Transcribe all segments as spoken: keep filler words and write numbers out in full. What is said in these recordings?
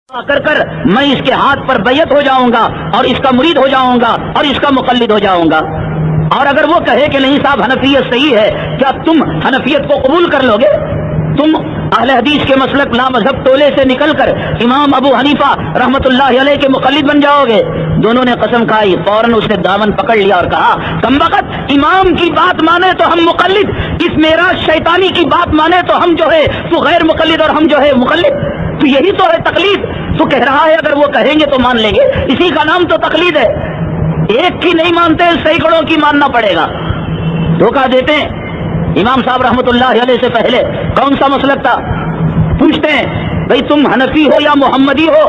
کر کر میں اس کے ہاتھ پر بیعت ہو جاؤں گا اور اس کا مرید ہو جاؤں گا اور اس کا مقلد ہو جاؤں گا. اور اگر وہ کہے کہ نہیں صاحب حنفیت صحیح ہے، کیا تم حنفیت کو قبول کر لو گے؟ تم اہل حدیث کے مسلک لا مذہب ٹولے سے نکل کر امام ابو حنیفہ رحمت اللہ علیہ کے مقلد بن جاؤ گے؟ دونوں نے قسم کھائی. فوراً اس نے دامن پکڑ لیا اور کہا کمبخت، امام کی بات مانے تو ہم مقلد، اس معراج شیطانی کی بات مانے تو ہم جو ہے تو غیر مقلد اور ہم جو ہے مقلد. تو یہی تو ہے تقلید. تو کہہ رہا ہے اگر وہ کہیں گے تو مان لیں گے، اسی کا نام تو تقلید ہے. ایک کی نہیں مانتے، سینکڑوں کی ماننا پڑے گا. دھوکہ دیتے ہیں. امام صاحب رحمت اللہ علیہ سے پہلے کون سا مسلک تھا؟ پوچھتے ہیں بھئی تم حنفی ہو یا محمدی ہو؟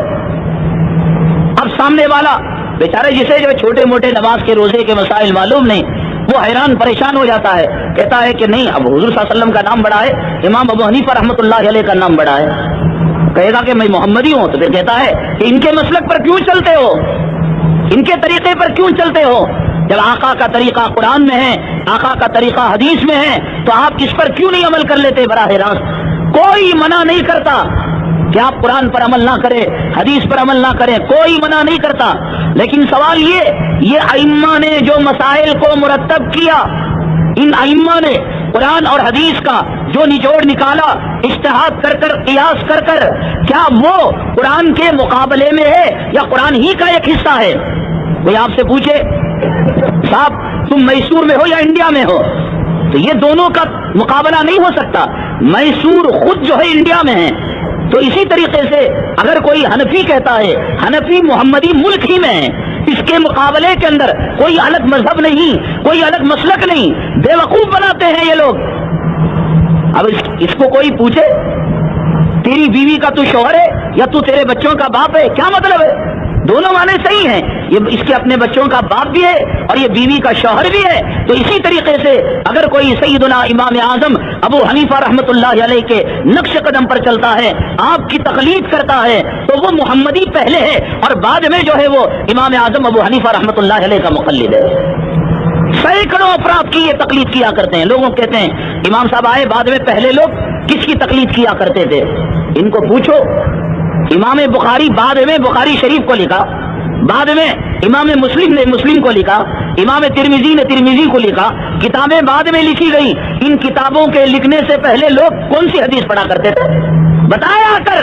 اب سامنے والا بیچارے جسے جو چھوٹے موٹے نماز کے روزے کے مسائل معلوم نہیں، وہ حیران پریشان ہو جاتا ہے. کہتا ہے کہ نہیں، اب حضور صلی اللہ علیہ وسلم کا نام بڑا ہے، امام ابو حنیفہ رحمت اللہ علیہ کا نام بڑا ہے. کہے گا کہ میں محمدی ہوں، تو پھر کہتا ہے کہ ان کے مسلک پر کیوں چلتے ہو، ان کے طریقے پر کیوں چلتے ہو؟ جب آقا کا طریقہ قرآن میں ہے، آقا کا طریقہ حدیث میں ہے، تو آپ اس پر کیوں نہیں عمل کر لیتے براہ راست؟ کوئی منع نہیں کرتا کہ آپ قرآن پر عمل نہ کریں، حدیث پر عمل نہ کریں، کوئی منع نہیں کرتا. لیکن سوال یہ یہ ائمہ نے جو مسائل کو مرتب کیا، ان ائمہ نے قرآن اور حدیث کا جو نچوڑ نکالا اجتہاد کر کر قیاس کر کر، کیا وہ قرآن کے مقابلے میں ہے یا قرآن ہی کا ایک حصہ ہے؟ کوئی آپ سے پوچھے صاحب تم میسور میں ہو یا انڈیا میں ہو، تو یہ دونوں کا مقابلہ نہیں ہو سکتا. میسور خود جو ہے انڈیا میں ہے. تو اسی طریقے سے اگر کوئی حنفی کہتا ہے، حنفی محمدی ملک ہی میں ہے، اس کے مقابلے کے اندر کوئی الگ مذہب نہیں، کوئی الگ مسلک نہیں، بے وقوف بناتے ہیں یہ لوگ. اب اس, اس کو کوئی پوچھے تیری بیوی کا تو شوہر ہے یا تو تیرے بچوں کا باپ ہے، کیا مطلب ہے؟ دونوں معنی صحیح ہیں، یہ اس کے اپنے بچوں کا باپ بھی ہے اور یہ بیوی کا شوہر بھی ہے. تو اسی طریقے سے اگر کوئی سیدنا امام اعظم ابو حنیفہ رحمت اللہ علیہ کے نقش قدم پر چلتا ہے، آپ کی تقلید کرتا ہے، تو وہ محمدی پہلے ہے اور بعد میں جو ہے وہ امام اعظم ابو حنیفہ رحمت اللہ علیہ کا مقلد ہے. سینکڑوں افراد کی یہ تقلید کیا کرتے ہیں. لوگوں کہتے ہیں امام صاحب آئے بعد میں، پہلے لوگ کس کی تقلید کیا کرتے تھے؟ ان کو پوچھو. امام بخاری بعد میں بخاری شریف کو لکھا، بعد میں امام مسلم نے مسلم کو لکھا، امام ترمذی نے ترمذی کو لکھا، کتابیں بعد میں لکھی گئی. ان کتابوں کے لکھنے سے پہلے لوگ کون سی حدیث پڑھا کرتے تھے؟ بتایا کر.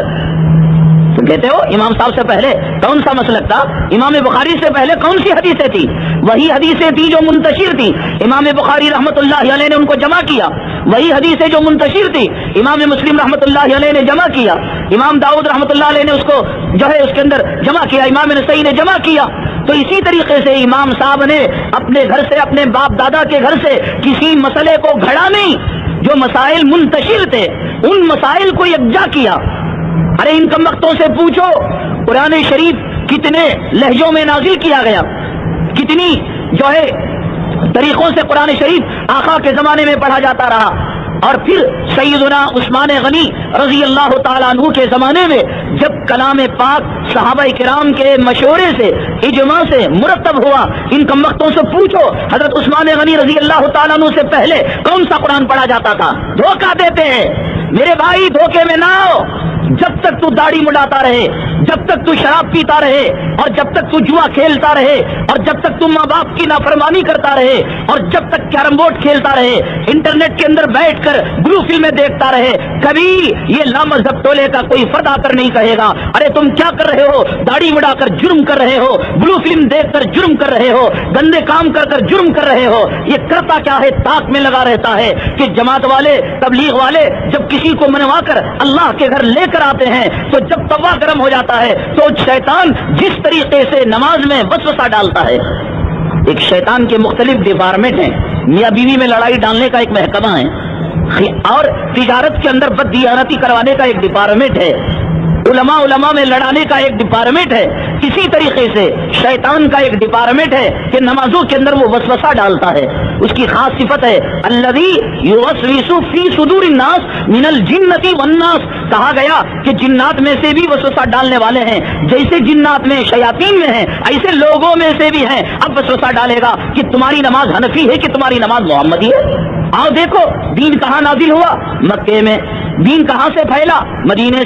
تو کہتے ہو امام صاحب سے پہلے کون سا مسلک تھا؟ امام بخاری سے پہلے کون سی حدیثیں تھی؟ وہی حدیثیں تھی جو منتشر تھی، امام بخاری رحمت اللہ علیہ نے ان کو جمع کیا. وہی حدیثیں جو منتشر تھی، امام مسلم رحمت اللہ علیہ نے جمع کیا، امام داؤد رحمت اللہ علیہ نے اس کو جو ہے اس کے اندر جمع کیا، امام نسائی نے جمع کیا. تو اسی طریقے سے امام صاحب نے اپنے گھر سے، اپنے باپ دادا کے گھر سے کسی مسئلے کو گھڑا نہیں، جو مسائل منتشر تھے ان مسائل کو یکجا کیا. ارے ان کم وقتوں سے پوچھو قرآن شریف کتنے لہجوں میں نازل کیا گیا، کتنی جو ہے طریقوں سے قرآن شریف آقا کے زمانے میں پڑھا جاتا رہا. اور پھر سیدنا عثمان غنی رضی اللہ تعالیٰ عنہ کے زمانے میں جب کلام پاک صحابہ کرام کے مشورے سے، اجماع سے مرتب ہوا، ان کم وقتوں سے پوچھو حضرت عثمان غنی رضی اللہ تعالیٰ عنہ سے پہلے کون سا قرآن پڑھا جاتا تھا؟ دھوکہ دیتے ہیں میرے بھائی، دھوکے میں نہ آؤ. جب تک تو داڑھی مڈاتا رہے، جب تک تو شراب پیتا رہے، اور جب تک تو جوا کھیلتا رہے، اور جب تک تو ماں باپ کی نافرمانی کرتا رہے، اور جب تک کیرم بورڈ کھیلتا رہے، انٹرنیٹ کے اندر بیٹھ کر بلو فلمیں دیکھتا رہے، کبھی یہ لامذہب ٹولے کا کوئی فرد آ کر نہیں کہے گا ارے تم کیا کر رہے ہو، داڑھی مڈا کر جرم کر رہے ہو، بلو فلم دیکھ کر جرم کر رہے ہو، گندے کام کر کر جرم کر رہے ہو. یہ کرتا کیا ہے؟ تاک میں لگا رہتا ہے کہ جماعت والے، تبلیغ والے جب کسی کو منوا کر اللہ کے گھر لے کر آتے ہیں تو جب توا گرم ہو جاتا ہے تو شیطان جس طریقے سے نماز میں وسوسہ ڈالتا ہے. ایک شیطان کے مختلف ڈپارٹمنٹ ہیں. میاں بیوی میں لڑائی ڈالنے کا ایک محکمہ ہے، اور تجارت کے اندر بددیانتی کروانے کا ایک ڈپارٹمنٹ ہے، علماء علماء میں لڑانے کا ایک ڈپارٹمنٹ ہے. اسی طریقے سے شیطان کا ایک ڈپارٹمنٹ ہے کہ نمازوں کے اندر وہ وسوسہ ڈالتا ہے. اس کی خاص صفت ہے الذی یوسوس فی صدور الناس من الجنۃ والناس. کہا گیا کہ جنات میں سے بھی وسوسہ ڈالنے والے ہیں، جیسے جنات میں شیاطین میں ہیں ایسے لوگوں میں سے بھی ہیں. اب وسوسہ ڈالے گا کہ تمہاری نماز حنفی ہے کہ تمہاری نماز محمدی ہے. آؤ دیکھو دین کہاں نازل ہوا؟ مکے میں. دین کہاں سے پھیلا؟ مدینے سے.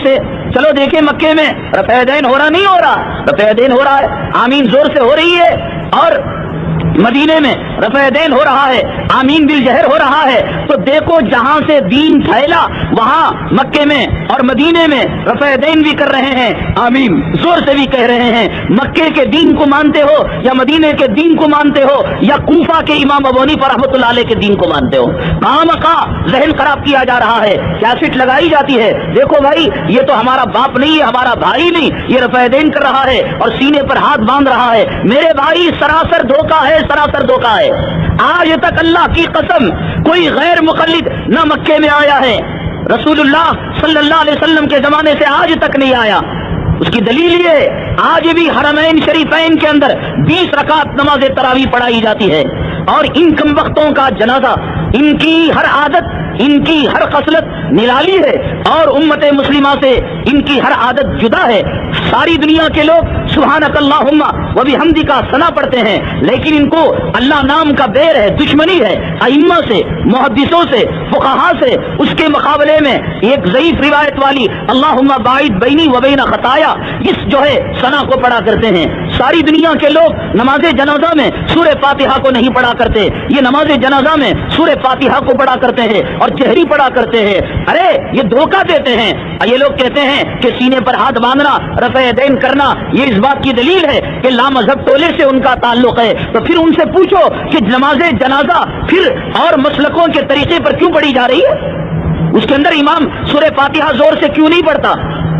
چلو دیکھیں مکے میں رفع دین ہو رہا نہیں ہو رہا؟ رفع دین ہو رہا ہے، آمین زور سے ہو رہی ہے، اور مدینے میں رفع دین ہو رہا ہے، آمین بالجہر ہو رہا ہے۔ تو دیکھو جہاں سے دین پھیلا وہاں مکے میں اور مدینے میں رفع دین بھی کر رہے ہیں، آمین زور سے بھی کہہ رہے ہیں۔ مکے کے دین کو مانتے ہو یا مدینے کے دین کو مانتے ہو یا کوفہ کے امام ابو حنیفہ رحمۃ اللہ علیہ کے دین کو مانتے ہو، کہاں مکہ ذہن خراب کیا جا رہا ہے، کیسٹ لگائی جاتی ہے، دیکھو بھائی یہ تو ہمارا باپ نہیں ہے، ہمارا بھائی نہیں، یہ رفع دین کر رہا ہے اور سینے پر ہاتھ باندھ رہا ہے۔ میرے بھائی سراسر دھوکہ ہے، سراسر دھوکہ ہے۔ آج تک اللہ کی قسم کوئی غیر مقلد نہ مکے میں آیا ہے، رسول اللہ صلی اللہ علیہ وسلم کے زمانے سے آج تک نہیں آیا۔ اس کی دلیل یہ آج بھی حرمین شریفین کے اندر بیس رکعت نماز تراویح پڑھائی جاتی ہے، اور ان کم وقتوں کا جنازہ، ان کی ہر عادت، ان کی ہر خصلت نرالی ہے، اور امت مسلمہ سے ان کی ہر عادت جدا ہے۔ ساری دنیا کے لوگ سبحانک اللہم و بحمدک کا ثنا پڑھتے ہیں، لیکن ان کو اللہ نام کا بیر ہے، دشمنی ہے ائمہ سے، محدثوں سے، فقہاء سے۔ اس کے مقابلے میں ایک ضعیف روایت والی اللہم باعد بینی و بین خطایا، اس جو ہے ثنا کو پڑھا کرتے ہیں۔ ساری دنیا کے لوگ نماز جنازہ میں سورہ فاتحہ کو نہیں پڑھا کرتے، یہ نماز جنازہ میں سورہ فاتحہ کو پڑھا کرتے ہیں اور جہری پڑھا کرتے ہیں۔ ارے یہ دھوکہ دیتے ہیں۔ یہ لوگ کہتے ہیں کہ سینے پر ہاتھ باندھنا، رفع دین کرنا، یہ اس بات کی دلیل ہے کہ لامذہب ٹولے سے ان کا تعلق ہے۔ تو پھر ان سے پوچھو کہ نماز جنازہ پھر اور مسلکوں کے طریقے پر کیوں پڑھی جا رہی ہے؟ اس کے اندر امام سورہ فاتحہ زور سے کیوں نہیں پڑھتا؟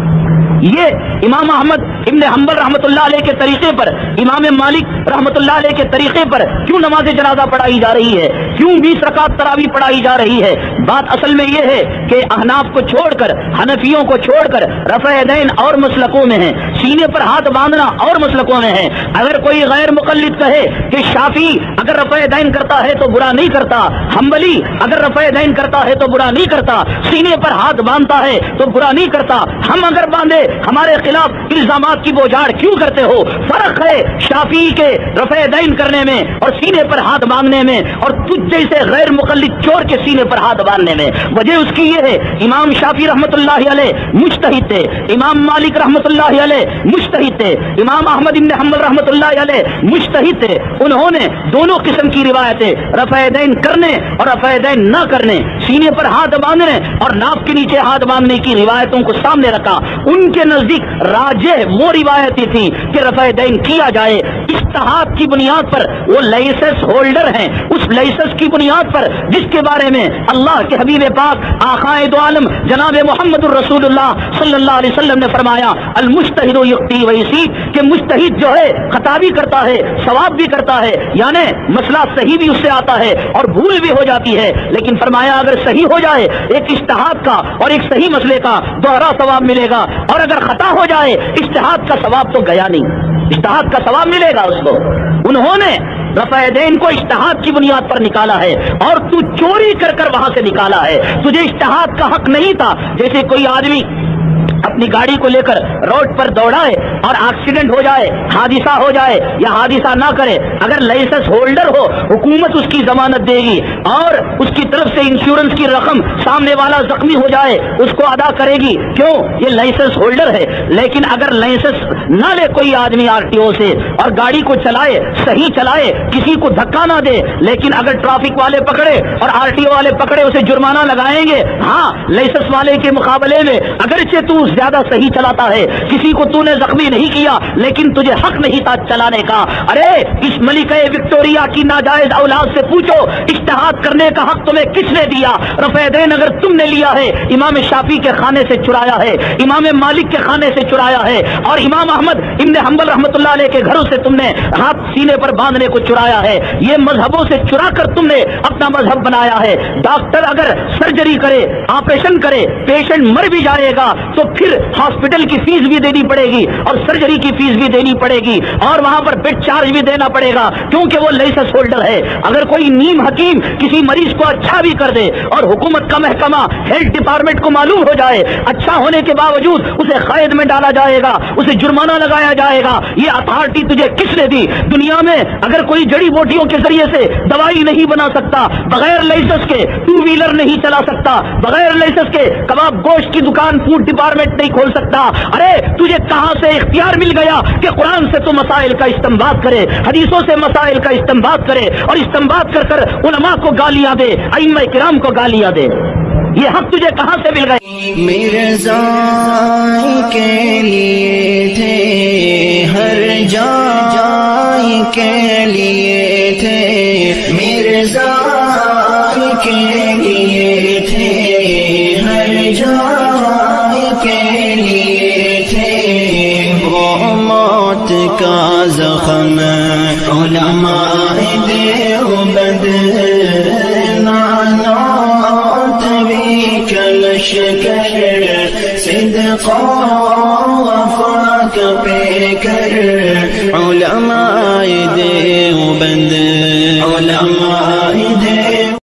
یہ امام احمد ابن حنبل رحمۃ اللہ علیہ کے طریقے پر، امام مالک رحمۃ اللہ علیہ کے طریقے پر کیوں نماز جنازہ پڑھائی جا رہی ہے؟ کیوں بیس رکعت تراویح پڑھائی جا رہی ہے؟ بات اصل میں یہ ہے کہ احناف کو چھوڑ کر، حنفیوں کو چھوڑ کر رفع دین اور مسلکوں میں ہے، سینے پر ہاتھ باندھنا اور مسلکوں میں ہے۔ اگر کوئی غیر مقلد کہے کہ شافعی اگر رفع دین کرتا ہے تو برا نہیں کرتا، حنبلی اگر رفع دین کرتا ہے تو برا نہیں کرتا، سینے پر ہاتھ باندھتا ہے تو برا نہیں کرتا، ہم اگر باندھے ہمارے خلاف الزامات کی بوجھاڑ کیوں کرتے ہو؟ فرق ہے شافعی کے رفع دین کرنے میں اور سینے پر ہاتھ باندھنے میں، اور تجھ جیسے غیر مقلد چور کے سینے پر ہاتھ باندھنے میں۔ وجہ اس کی یہ ہے امام شافعی رحمۃ اللہ علیہ مجتہد تھے، امام مالک رحمۃ اللہ علیہ مجتہد تھے، امام احمد بن حنبل رحمۃ اللہ علیہ مجتہد تھے۔ انہوں نے دونوں قسم کی روایتیں، رفع دین کرنے اور رفع دین نہ کرنے، سینے پر ہاتھ باندھنے اور ناف کے نیچے ہاتھ باندھنے کی روایتوں کو سامنے رکھا۔ ان کے نزدیک راجح وہ روایتی تھی کہ رفع دین کیا جائے، اجتہاد کی بنیاد پر۔ وہ لائسنس ہولڈر ہیں، اس لائسنس کی بنیاد پر جس کے بارے میں اللہ کے حبیب پاک آقائے دو عالم جناب محمد الرسول اللہ صلی اللہ علیہ وسلم نے فرمایا المجتہد یخطی و یصیب، کہ مجتہد جو ہے خطا بھی کرتا ہے ثواب بھی کرتا ہے، یعنی مسئلہ صحیح بھی اس سے آتا ہے اور بھول بھی ہو جاتی ہے، لیکن فرمایا اگر صحیح ہو جائے ایک اجتہاد کا اور ایک صحیح مسئلے کا دوہرا ثواب ملے گا، اور اگر خطا ہو جائے اجتہاد کا ثواب تو گیا نہیں، اجتہاد کا ثواب ملے گا اس کو۔ انہوں نے رفع دین کو اجتہاد کی بنیاد پر نکالا ہے، اور تو چوری کر کر وہاں سے نکالا ہے، تجھے اجتہاد کا حق نہیں تھا۔ جیسے کوئی آدمی اپنی گاڑی کو لے کر روڈ پر دوڑائے اور ایکسیڈنٹ ہو جائے، حادثہ ہو جائے یا حادثہ نہ کرے، اگر لائسنس ہولڈر ہو حکومت اس کی ضمانت دے گی اور اس کی طرف سے انشورنس کی رقم سامنے والا زخمی ہو جائے اس کو ادا کرے گی، کیوں؟ یہ لائسنس ہولڈر ہے۔ لیکن اگر لائسنس نہ لے کوئی آدمی آر ٹی او سے اور گاڑی کو چلائے، صحیح چلائے، کسی کو دھکا نہ دے، لیکن اگر ٹریفک والے پکڑے اور آر ٹی او والے پکڑے اسے جرمانہ لگائیں گے، ہاں لائسنس والے کے مقابلے میں اگرچہ تو زیادہ صحیح چلاتا ہے، کسی کو تو نے زخمی نہیں کیا، لیکن تجھے حق نہیں تھا چلانے کا۔ ارے اس ملکہ وکٹوریا کی ناجائز اولاد سے پوچھو اجتہاد کرنے کا حق تمہیں کس نے دیا؟ رفع دین اگر تم نے لیا ہے امام شافعی کے خانے سے چرایا ہے، امام مالک کے خانے سے چرایا ہے، اور امام احمد ابن حنبل رحمۃ اللہ علیہ کے گھروں سے تم نے ہاتھ سینے پر باندھنے کو چرایا ہے، یہ مذہبوں سے چرا کر تم نے اپنا مذہب بنایا ہے۔ ڈاکٹر اگر سرجری کرے، آپریشن کرے، پیشنٹ مر بھی جائے گا تو پھر ہاسپٹل کی فیس بھی دینی پڑے گی اور سرجری کی فیس بھی دینی پڑے گی اور وہاں پر بیڈ چارج بھی دینا پڑے گا، کیونکہ وہ لائسنس ہولڈر ہے۔ اگر کوئی نیم حکیم کسی مریض کو اچھا بھی کر دے اور حکومت کا محکمہ ہیلتھ ڈپارٹمنٹ کو معلوم ہو جائے، اچھا ہونے کے باوجود اسے قید میں ڈالا جائے گا، اسے جرمانہ لگایا جائے گا۔ یہ اتھارٹی تجھے کس نے دی؟ دنیا میں اگر کوئی جڑی بوٹیوں کے ذریعے سے دوائی نہیں بنا سکتا، بغیر لائسنس کے ٹو ویلر نہیں چلا سکتا، بغیر لائسنس کے کباب گوشت کی دکان فوڈ ڈپارٹمنٹ نہیں نہیں کھول سکتا. ارے تجھے کہاں سے اختیار مل گیا کہ قرآن سے تو مسائل کا استنباط کرے, حدیثوں سے مسائل کا استنباط کرے, اور استنباط کر کر علماء کو گالیاں دے, ائمہ کرام کو گالیاں دے؟ یہ حق تجھے کہاں سے مل گئے؟ مرزا کے لیے تھے, ہر جائے کے لیے تھے, مرزا کے لیے تھے, ہر جائے کے لیے تھے. وہ موت کا زخم علماء دیوبند نانوت بھی کلش کر صدق و وفا پہ کر